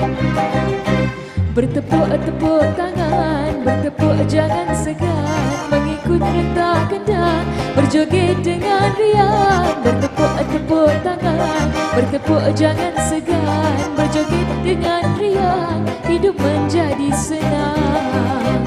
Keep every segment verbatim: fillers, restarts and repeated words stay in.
Bertepuk-tepuk tangan, bertepuk jangan segan, mengikut rentak kendang, berjoget dengan riang. Bertepuk-tepuk tangan, bertepuk jangan segan, berjoget dengan riang, hidup menjadi senang.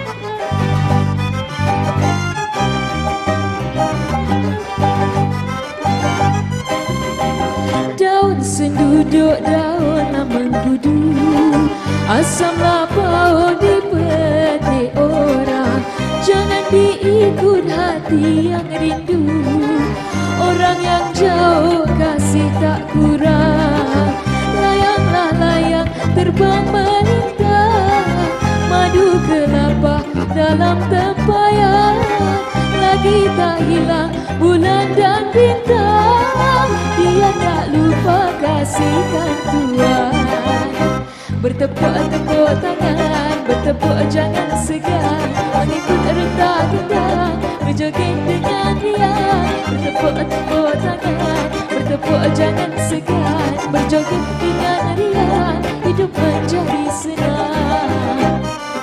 Daun senduduk, daun mengkudu, asam lapau dipetik orang. Jangan diikut hati yang rindu, orang yang jauh kasih tak kurang. Layanglah layang terbang melintang, madu kelapa dalam tempayan. Lagi tak hilang bulan dan bintang, dia tak lupa kasihkan Tuhan. Bertepuk-tepuk tangan, bertepuk jangan segan, mengikut rentak kendang, berjoget dengan riang. Bertepuk-tepuk tangan, bertepuk jangan segan, berjoget dengan riang, hidup menjadi senang.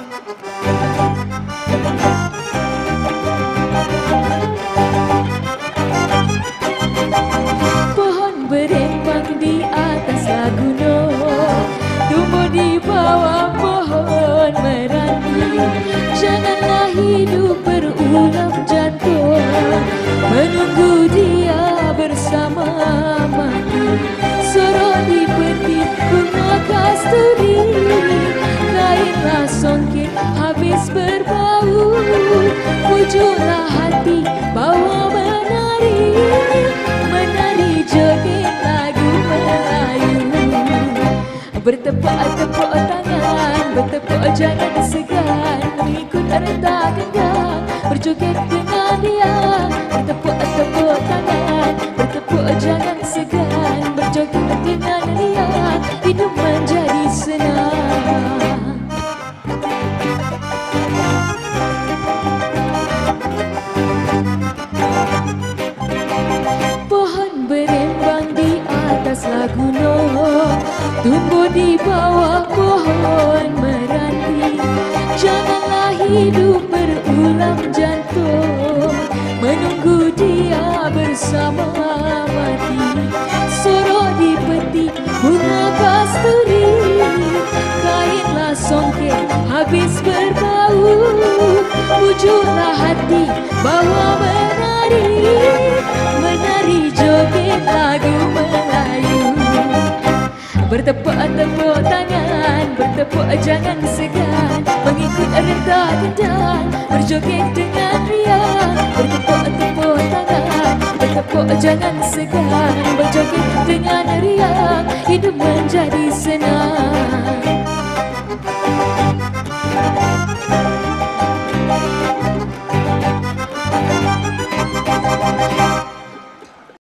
Pohon berembang di ataslah gunung, tumbuh di bawah pohon meranti. Janganlah hidup berulang jantung, menunggu dia bersama mati. Sorok di peti bunga kasturi, kainlah songket habis berbau. Pujuklah hati bawa menari, menari joget lagu Melayu. Bertepuk-tepuk tangan, bertepuk jangan segan, mengikut rentak kendang, berjoget dengan riang. Bertepuk-tepuk tangan, bertepuk jangan segan, berjoget dengan riang, hidup menjadi senang. Pohon berembang di ataslah gunung, tumbuh di bawah pohon meranti. Janganlah hidup berulang jantung, menunggu dia bersama mati. Sorok di peti bunga kasturi, kainlah songket habis berbau. Pujuklah hati bawa menari, menari joget lagu Melayu. Bertepuk-tepuk tangan, bertepuk jangan segan, mengikut rentak kendang, berjoget dengan riang. Bertepuk-tepuk tangan, bertepuk jangan segan, berjoget dengan riang, hidup menjadi senang.